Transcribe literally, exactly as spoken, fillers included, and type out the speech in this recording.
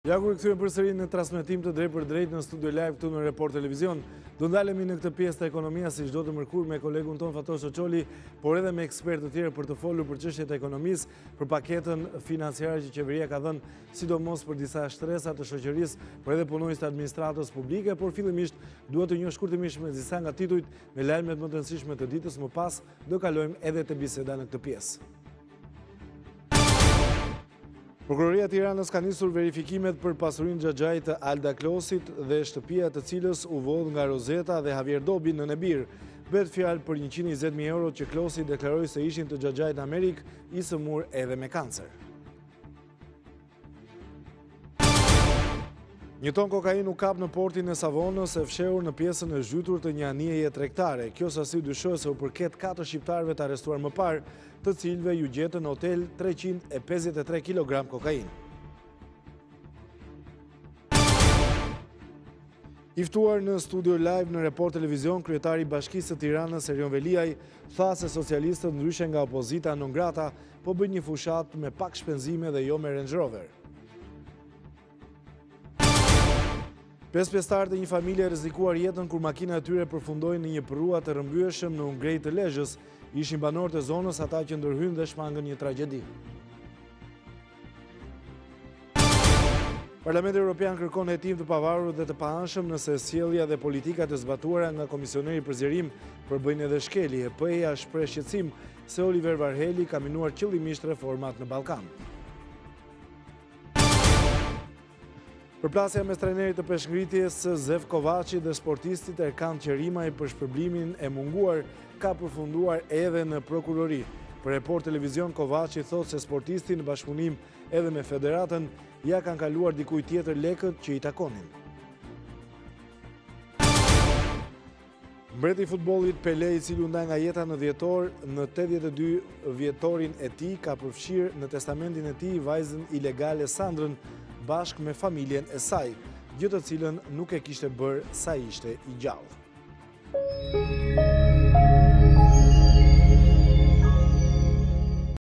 Ja kur kthyer përsëri në transmetim të drejt për drejt në studio live këtu në Report Televizion, do ndalemi në këtë pjesë të ekonomisë si çdo të mërkur me kolegun ton Fatosh Çoçoli, por edhe me ekspertë të tjerë për të folur për çështjet e ekonomisë, për paketën financiare që qeveria ka dhënë, sidomos për disa shtresa të shoqërisë, por edhe punonjës të administratës publike, por fillimisht duhet të njoh shkurtimisht me disa nga titujt me lajmet më të rëndësishme të ditës, më pas do kalojmë edhe te biseda në këtë pjesë. Prokuroria e Tiranës ka nisur verifikimet për pasurinë xhaxhait të Alda Klosit dhe shtëpia të cilës u vodh nga Rozeta dhe Javier Dobi në Nebir. Bëhet fjalë për njëqind e njëzet mijë euro që Klosi deklaroi se ishin të xhaxhait në Amerikë, i sëmur edhe me kancer. Një ton kokain u kap në portin e Savonës e fshehur në pjesën e zhytur të një anijeje tregtare. Kjo sasi dyshohet se u përket katër shqiptarëve të arrestuar më parë, të cilëve ju gjetën në hotel treqind e pesëdhjetë e tre kilogram kokain. I ftuar në studio live në Report Televizion, kryetari i Bashkisë së Tiranës Erion Veliaj tha se socialistët ndryshe nga opozita non grata po bëjnë një fushat me pak shpenzime dhe jo me Range Rover. Pesë pjesëtarë të një familje rrezikuar jetën kur makina e tyre përfundoi në një përrua të rrëmbyeshëm në Ungrej të Lezhës, ishin banorë të zonës ata që ndërhyjnë dhe shmangën një tragjedi. Parlamenti Evropian kërkon hetim të pavarur dhe të paanshëm nëse sjellja dhe politikat e zbatuara nga komisioneri për zgjerim përbëjnë edhe shkelje. P E A shpreh shqetësim se Oliver Varheli ka minuar qëllimisht reformat në Ballkan. Përplasja mes trajnerit të peshngritjes Zev Kovaci dhe sportistit Erkan Qerimaj për shpërblimin e munguar ka përfunduar edhe në prokurori. Për Report Televizion, Kovaci thot se sportisti në bashkëpunim edhe me federatën ja kanë kaluar dikujt tjetër lekët që i takonin. Mbreti i futbollit Pele, i cili u nda nga jeta në dhjetor, në tetëdhjetë e dy vjetorin e tij ka përfshirë në testamentin e tij vajzën ilegale Sandrën bashkë me familjen e saj, gjë të cilën nuk e kishte bërë sa ishte i gjallë.